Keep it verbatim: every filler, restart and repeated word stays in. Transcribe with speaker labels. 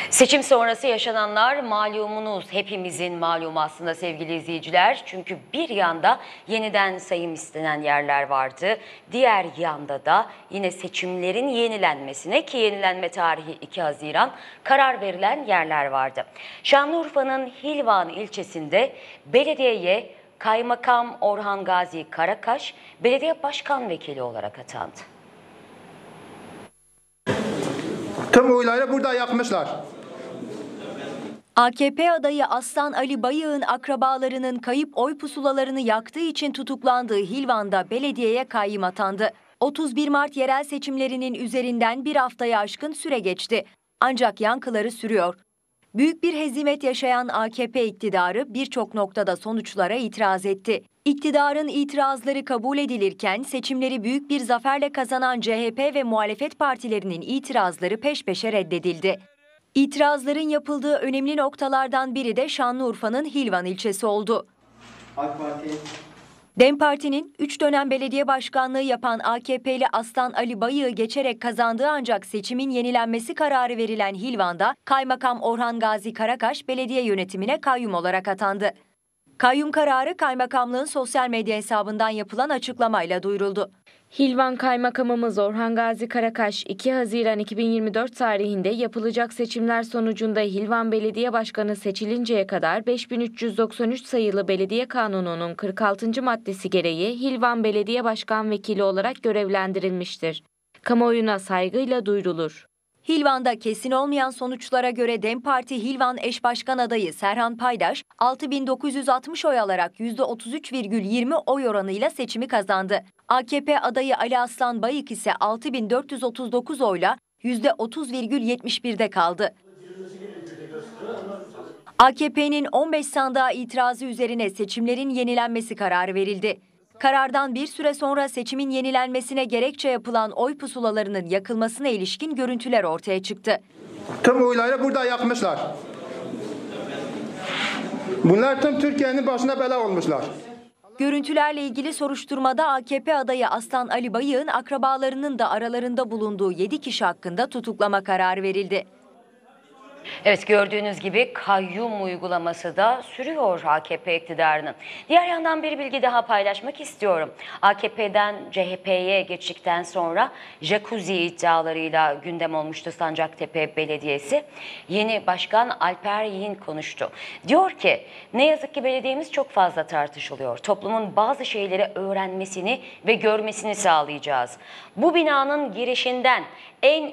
Speaker 1: Seçim sonrası yaşananlar malumunuz, hepimizin malumu aslında sevgili izleyiciler. Çünkü bir yanda yeniden sayım istenen yerler vardı. Diğer yanda da yine seçimlerin yenilenmesine, ki yenilenme tarihi iki Haziran, karar verilen yerler vardı. Şanlıurfa'nın Hilvan ilçesinde belediyeye Kaymakam Orhan Gazi Karakaş belediye başkan vekili olarak atandı.
Speaker 2: Tüm oyları burada yakmışlar.
Speaker 3: A K P adayı Aslan Ali Bayık'ın akrabalarının kayıp oy pusulalarını yaktığı için tutuklandığı Hilvan'da belediyeye kayyım atandı. otuz bir Mart yerel seçimlerinin üzerinden bir haftayı aşkın süre geçti. Ancak yankıları sürüyor. Büyük bir hezimet yaşayan A K P iktidarı birçok noktada sonuçlara itiraz etti. İktidarın itirazları kabul edilirken seçimleri büyük bir zaferle kazanan C H P ve muhalefet partilerinin itirazları peş peşe reddedildi. İtirazların yapıldığı önemli noktalardan biri de Şanlıurfa'nın Hilvan ilçesi oldu.
Speaker 2: AK Parti.
Speaker 3: DEM Parti'nin üç dönem belediye başkanlığı yapan A K P'li Aslan Ali Bayık'ı geçerek kazandığı ancak seçimin yenilenmesi kararı verilen Hilvan'da Kaymakam Orhan Gazi Karakaş belediye yönetimine kayyum olarak atandı. Kayyum kararı kaymakamlığın sosyal medya hesabından yapılan açıklamayla duyuruldu.
Speaker 4: Hilvan Kaymakamımız Orhan Gazi Karakaş iki Haziran iki bin yirmi dört tarihinde yapılacak seçimler sonucunda Hilvan Belediye Başkanı seçilinceye kadar beş bin üç yüz doksan üç sayılı Belediye Kanunu'nun kırk altıncı maddesi gereği Hilvan Belediye Başkan Vekili olarak görevlendirilmiştir. Kamuoyuna saygıyla duyurulur.
Speaker 3: Hilvan'da kesin olmayan sonuçlara göre DEM Parti Hilvan eş başkan adayı Serhan Paydaş altı bin dokuz yüz altmış oy alarak yüzde otuz üç virgül yirmi oy oranıyla seçimi kazandı. A K P adayı Ali Aslan Bayık ise altı bin dört yüz otuz dokuz oyla yüzde otuz virgül yetmiş birde kaldı. A K P'nin on beş sandığa itirazı üzerine seçimlerin yenilenmesi kararı verildi. Karardan bir süre sonra seçimin yenilenmesine gerekçe yapılan oy pusulalarının yakılmasına ilişkin görüntüler ortaya çıktı.
Speaker 2: Tüm oyları burada yakmışlar. Bunlar tüm Türkiye'nin başına bela olmuşlar.
Speaker 3: Görüntülerle ilgili soruşturmada A K P adayı Aslan Ali Bayık'ın akrabalarının da aralarında bulunduğu yedi kişi hakkında tutuklama kararı verildi.
Speaker 1: Evet, gördüğünüz gibi kayyum uygulaması da sürüyor A K P iktidarının. Diğer yandan bir bilgi daha paylaşmak istiyorum. A K P'den C H P'ye geçtikten sonra jacuzzi iddialarıyla gündem olmuştu Sancaktepe Belediyesi. Yeni başkan Alper Yiğin konuştu. Diyor ki ne yazık ki belediyemiz çok fazla tartışılıyor. Toplumun bazı şeyleri öğrenmesini ve görmesini sağlayacağız. Bu binanın girişinden en